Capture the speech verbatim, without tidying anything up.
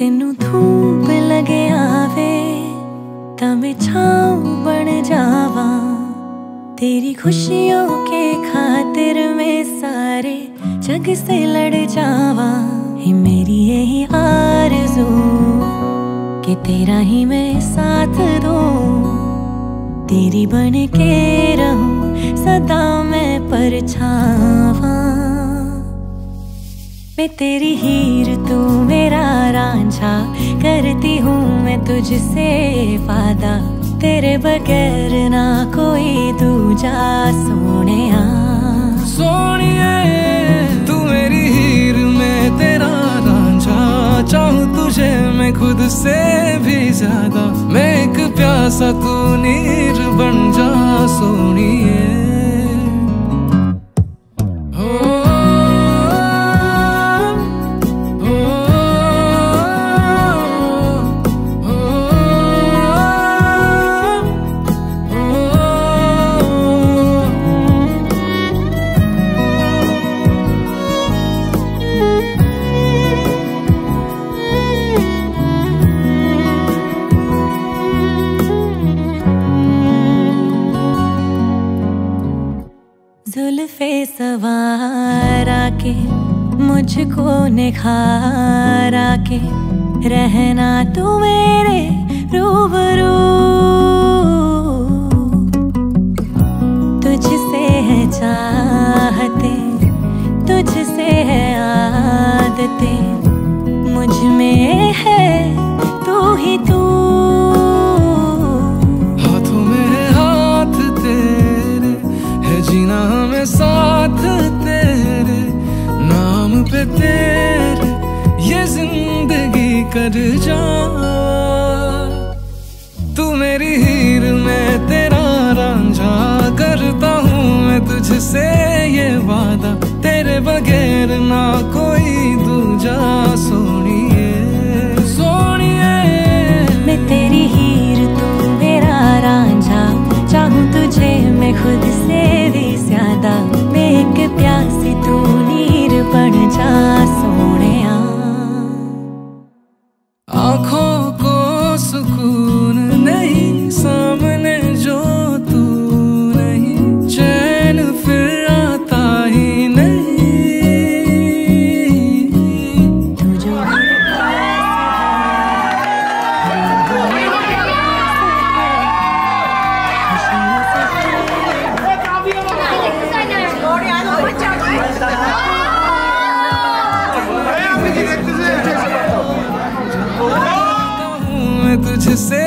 तेनू धूप लगे आवे तां मैं छाँव बन जावा। तेरी खुशियों के खातिर मैं सारे जग से लड़ जावा। ही मेरी यही आरज़ू कि तेरा ही मैं साथ दूँ, तेरी बन के रहूं सदा मैं परछावा। मैं तेरी हीर तू मेरा रांझा, करती हूँ मैं तुझसे वादा। तेरे बगैर ना कोई दूजा सोनिया। सोनिए तू मेरी हीर मैं तेरा रांझा, चाहूं तुझे मैं खुद से भी ज्यादा। मैं एक प्यासा तू नीर बन जा सोनिए। जुल्फे सवार आके मुझको निखार आके, रहना तू मेरे रूबरू। तुझसे है चाहते, तुझसे है आदतें, मुझ में है तू ही तू। हाथों में है हाथ तेरे, है जीना हमें साथ तेरे। नाम पे तेरे ये जिंदगी कर जा। तू मेरी हीर मैं तेरा रांझा, करता हूँ मैं तुझसे ये वादा। तेरे बगैर ना कोई दूजा सोनिए। सोनिए मैं तेरी हीर तू मेरा रांझा, चाहूं तुझे मैं खुद से भी ज्यादा। मैं एक प्यासी तू नीर बन जा सोनिया। आँखों को सुकून नहीं सामने जो तू नहीं, चैन फिर आता ही नहीं। तू जो मैं तुझसे